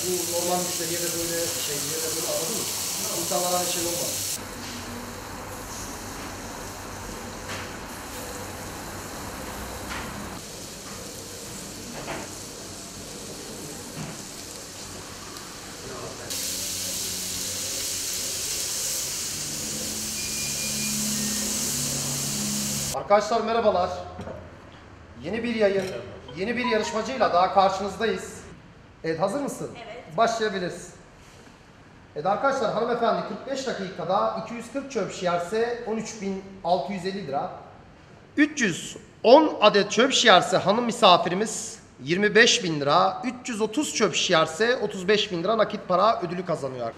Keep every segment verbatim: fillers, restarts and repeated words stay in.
bu normal müşteriye de böyle şey, diye de böyle anladın mı? İnsanlara aynı şey olmaz. Arkadaşlar merhabalar. Yeni bir yayın, yeni bir yarışmacıyla daha karşınızdayız. Evet, hazır mısın? Evet. Başlayabiliriz. Evet arkadaşlar, hanımefendi kırk beş dakikada iki yüz kırk çöp şişerse on üç bin altı yüz elli lira. üç yüz on adet çöp şişerse hanım misafirimiz yirmi beş bin lira. üç yüz otuz çöp şişerse otuz beş bin lira nakit para ödülü kazanıyor.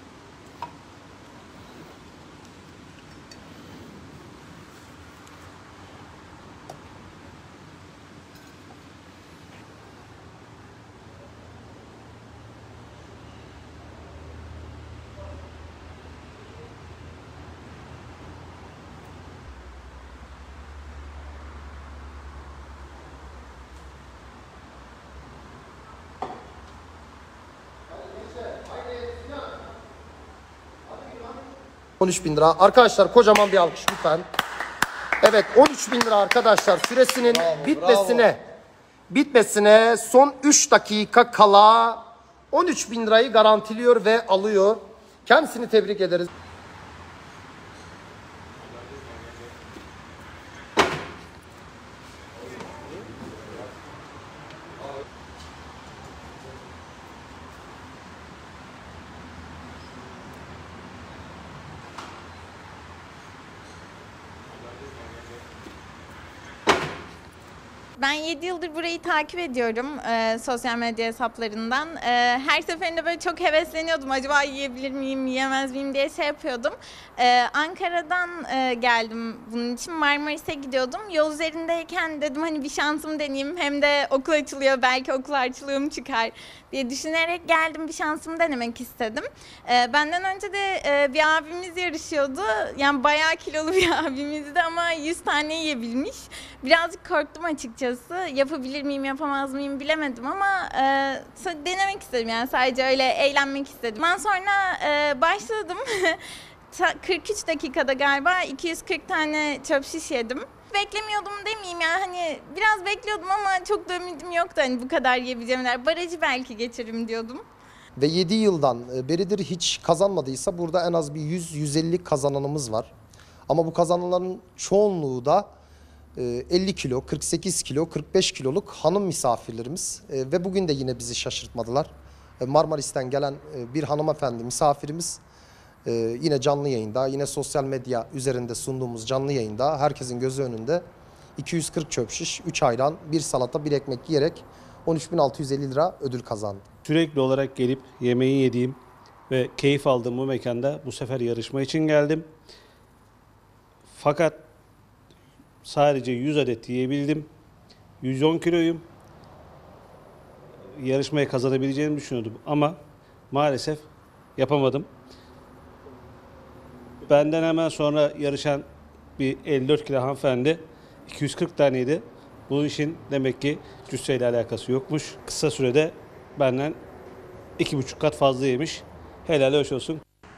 on üç bin lira. Arkadaşlar kocaman bir alkış lütfen. Evet, on üç bin lira arkadaşlar. Süresinin bravo, bitmesine bravo. bitmesine son üç dakika kala on üç bin lirayı garantiliyor ve alıyor. Kendisini tebrik ederiz. Ben yedi yıldır burayı takip ediyorum e, sosyal medya hesaplarından. E, her seferinde böyle çok hevesleniyordum. Acaba yiyebilir miyim, yiyemez miyim diye şey yapıyordum. E, Ankara'dan e, geldim bunun için. Marmaris'e gidiyordum. Yol üzerindeyken dedim hani bir şansımı deneyeyim. Hem de okul açılıyor, belki okul harçlığım çıkar diye düşünerek geldim. Bir şansımı denemek istedim. E, benden önce de e, bir abimiz yarışıyordu. Yani bayağı kilolu bir abimizdi ama yüz tane yiyebilmiş. Birazcık korktum açıkçası. Yapabilir miyim, yapamaz mıyım bilemedim ama e, denemek istedim, yani sadece öyle eğlenmek istedim. Ondan sonra e, başladım. kırk üç dakikada galiba iki yüz kırk tane çöp şiş yedim. Beklemiyordum demeyeyim, yani hani biraz bekliyordum ama çok da ümidim yoktu hani bu kadar yiyebileceğim. Barajı belki geçerim diyordum. Ve yedi yıldan beridir hiç kazanmadıysa burada en az bir yüz yüz elli kazananımız var. Ama bu kazananların çoğunluğu da elli kilo, kırk sekiz kilo, kırk beş kiloluk hanım misafirlerimiz ve bugün de yine bizi şaşırtmadılar. Marmaris'ten gelen bir hanımefendi misafirimiz yine canlı yayında, yine sosyal medya üzerinde sunduğumuz canlı yayında herkesin gözü önünde iki yüz kırk çöp şiş, üç ayran, bir salata, bir ekmek yiyerek on üç bin altı yüz elli lira ödül kazandı. Sürekli olarak gelip yemeği yediğim ve keyif aldığım bu mekanda bu sefer yarışma için geldim. Fakat sadece yüz adet yiyebildim. yüz on kiloyum. Yarışmayı kazanabileceğimi düşünüyordum ama maalesef yapamadım. Benden hemen sonra yarışan bir elli dört kilo hanımefendi iki yüz kırk taneydi. Bu işin demek ki cüsseyle alakası yokmuş. Kısa sürede benden iki buçuk kat fazla yemiş. Helal hoş olsun.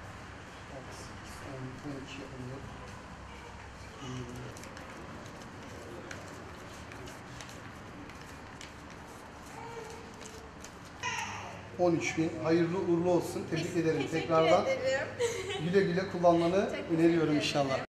on üç bin. Hayırlı uğurlu olsun. Tebrik ederim Teşekkür tekrardan. ederim. Güle güle kullanmanı öneriyorum inşallah.